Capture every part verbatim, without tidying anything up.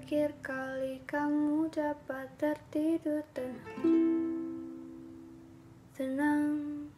terakhir kali kamu dapat tertidur tenang? Tenang,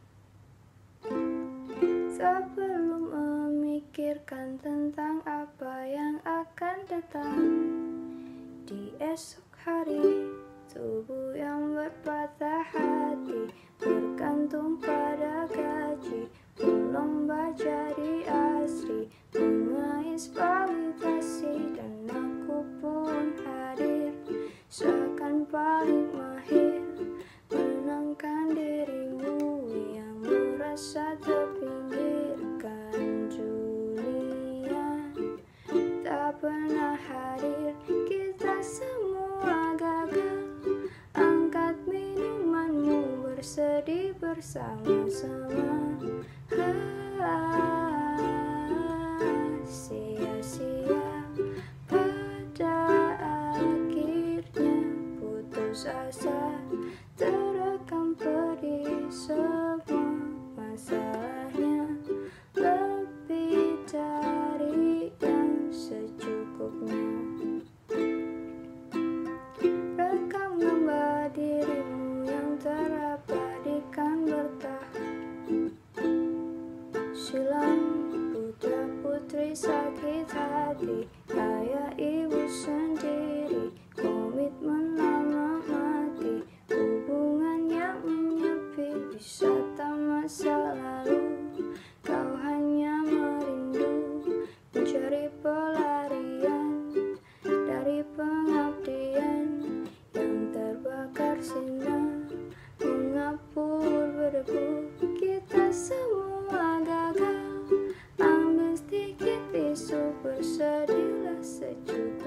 sebelum memikirkan tentang apa yang akan datang di esok hari. Tubuh yang berpatah hati bergantung pada gaji, berlomba jadi asri, mengais validasi, dan aku pun hadir seakan paling mahir menangkan dirimu yang merasa terpinggirkan. Dunia tak pernah hadir, kita semua gagal. Angkat minumanmu, bersedih bersama-sama. Sia-sia pada akhirnya, putus asa terekam pedih, semua masalahnya lebih dari yang secukupnya. Rekam gambar dirimu yang terabadikan bertahun silam. Putra putri sakit hati, ayah ibu sendiri, komitmen lama mati, hubungan yang menyepi, wisata masa lalu. Kau hanya merindu, mencari pelarian dari pengabdian yang terbakar sinar, mengapur berdebu. Kita semua gagal, ambil sedikit tisu, bersedihlah secukup.